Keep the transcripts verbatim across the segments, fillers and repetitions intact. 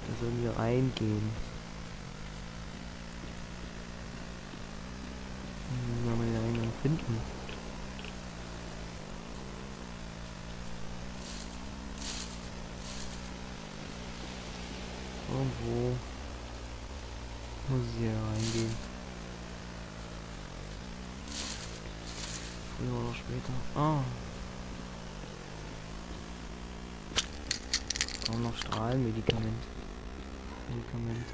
Da sollen wir reingehen. Müssen wir mal den Eingang finden. Irgendwo muss ich hier reingehen. Früher oder später. Ah. Auch noch Strahlenmedikamente. Medikamente.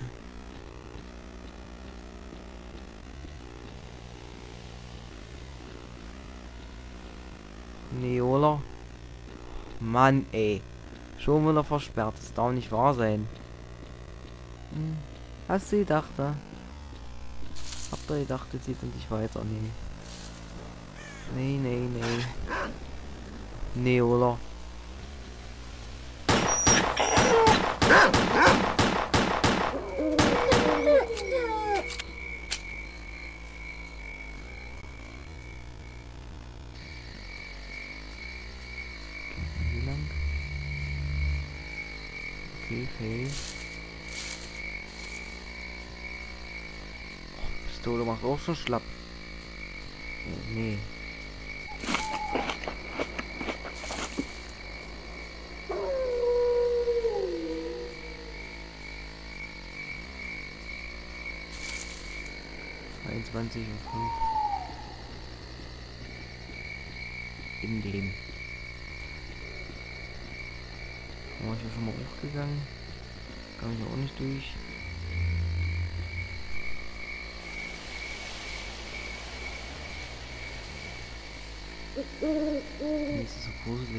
Nee, oder? Mann, ey. Schon wieder versperrt. Das darf nicht wahr sein. Hm. Hast du gedacht, ne? Habt ihr gedacht, jetzt geht endlich weiter? Nee. Nee, nee, nee. Nee, oder? Wie lang? Okay, okay. Oh, Pistole macht auch schon schlapp. Äh, nee. einundzwanzig und fünf. In dem. War ich ja schon mal hochgegangen. Kam ich auch nicht durch. Nee, ist das so gruselig.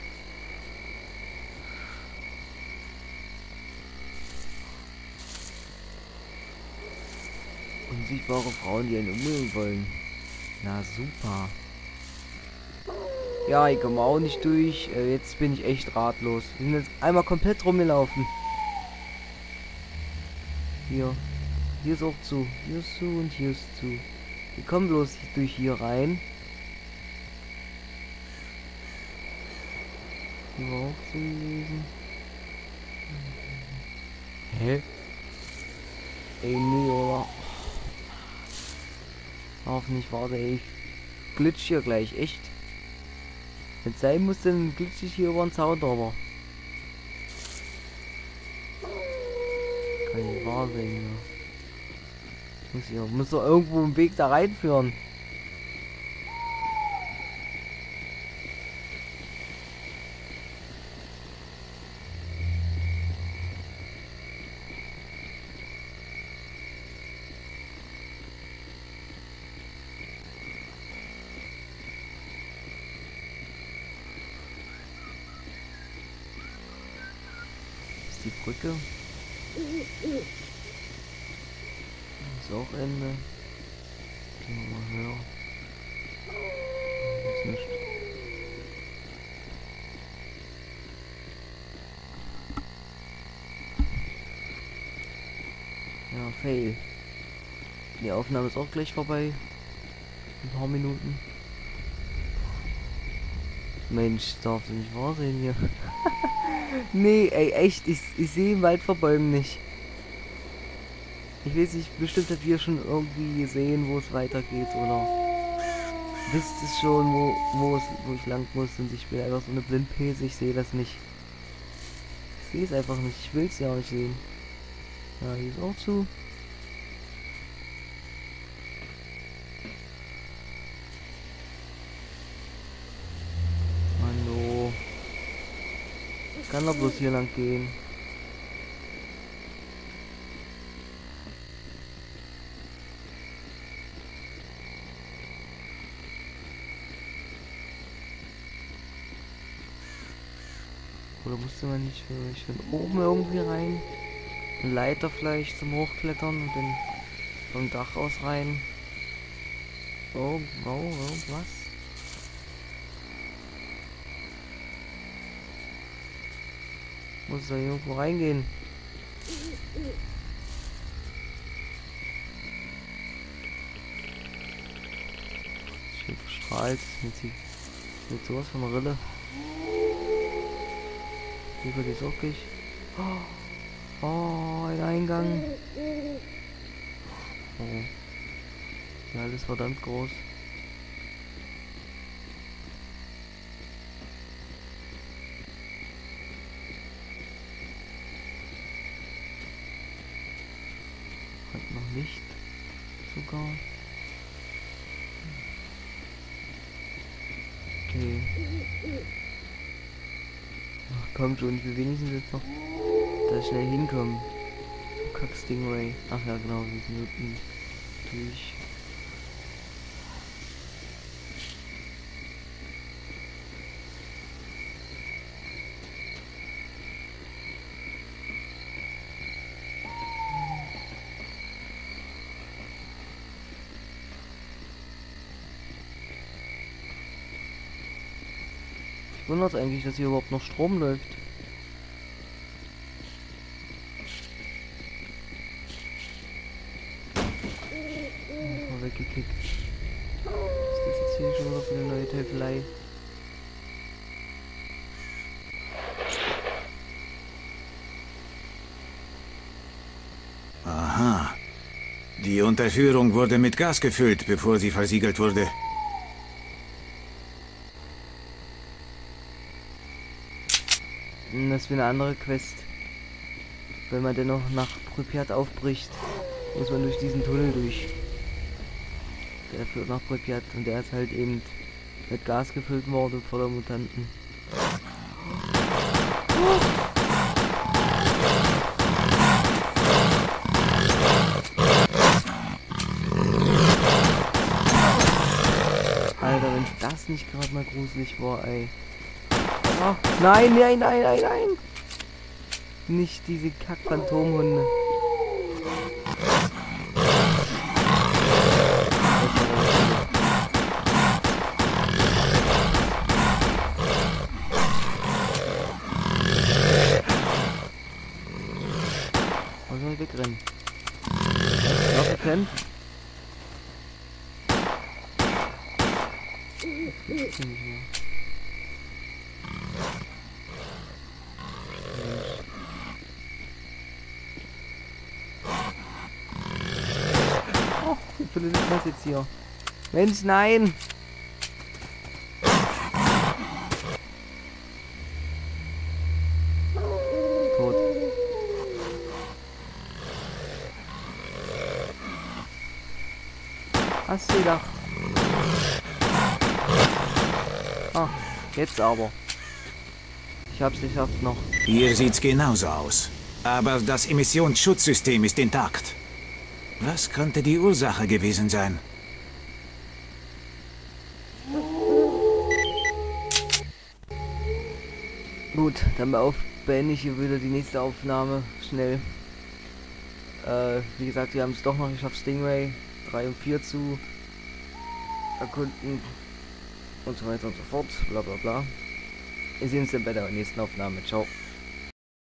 Unsichtbare Frauen, die einen umbringen wollen. Na super. Ja, ich komme auch nicht durch. Äh, jetzt bin ich echt ratlos. Wir sind jetzt einmal komplett rumgelaufen. Hier. Hier ist auch zu. Hier ist zu und hier ist zu. Wir kommen bloß durch hier rein. Hier war auch zu gewesen. Hä? Ey, nee, oder? Darf nicht, warte, ey. Ich glitsch hier gleich, echt. Wenn es sein muss, dann glitsch ich hier über den Zaun drüber. Kann nicht wahr sein, ja. Muss hier, muss doch irgendwo einen Weg da reinführen. Die Brücke. Ist auch Ende. Gehen wir mal höher. Ist nicht. Ja, fail. Die Aufnahme ist auch gleich vorbei. Ein paar Minuten. Mensch, darf du nicht wahr sein hier. Nee, ey, echt, ich, ich sehe den Wald vor Bäumen nicht. Ich weiß nicht, bestimmt habt ihr schon irgendwie gesehen, wo es weitergeht, oder wisst es schon, wo, wo, es, wo ich lang muss, und ich bin einfach so eine Blindpilze, ich sehe das nicht. Ich sehe es einfach nicht, ich will es ja auch nicht sehen. Ja, hier ist auch zu. Hallo. Kann doch bloß hier lang gehen. Oder musste man nicht vielleicht von oben irgendwie rein? Eine Leiter vielleicht zum Hochklettern und dann vom Dach aus rein? Oh, wow, irgendwas? Muss da irgendwo reingehen? Schön verstrahlt mit, die, mit sowas von Rille. Über die Sockig. Oh. Oh, ein Eingang. Oh. Ja, alles verdammt groß. Hat noch nicht sogar. Okay. Ach komm schon, ich will wenigstens jetzt noch da schnell hinkommen. Kack Stingray. Ach ja genau, wir sind unten durch. Ich wundert eigentlich, dass hier überhaupt noch Strom läuft. Oh, weggekickt. Was ist das jetzt hier schon wieder für eine neue Teufelei? Aha. Die Unterführung wurde mit Gas gefüllt, bevor sie versiegelt wurde. Das ist wie eine andere Quest. Wenn man dennoch nach Pripyat aufbricht, muss man durch diesen Tunnel durch. Der führt nach Pripyat und der ist halt eben mit Gas gefüllt worden voller Mutanten. Alter, wenn das nicht gerade mal gruselig war, ey. Oh, nein, nein, nein, nein, nein. Nicht diese Kack-Phantomhunde. Wo soll ich wegrennen? Noch gekämpft? Das gibt's hier nicht mehr. Oh, wie viele sind das jetzt hier? Mensch, nein! Tot. Hast du gedacht? Ah, jetzt aber. Ich hab's geschafft noch. Hier sieht's genauso aus. Aber das Emissionsschutzsystem ist intakt. Was könnte die Ursache gewesen sein? Gut, dann auf, beende ich hier wieder die nächste Aufnahme schnell. Äh, wie gesagt, wir haben es doch noch geschafft, Stingray drei und vier zu erkunden und so weiter und so fort, bla bla bla. Wir sehen uns dann bei der nächsten Aufnahme. Ciao.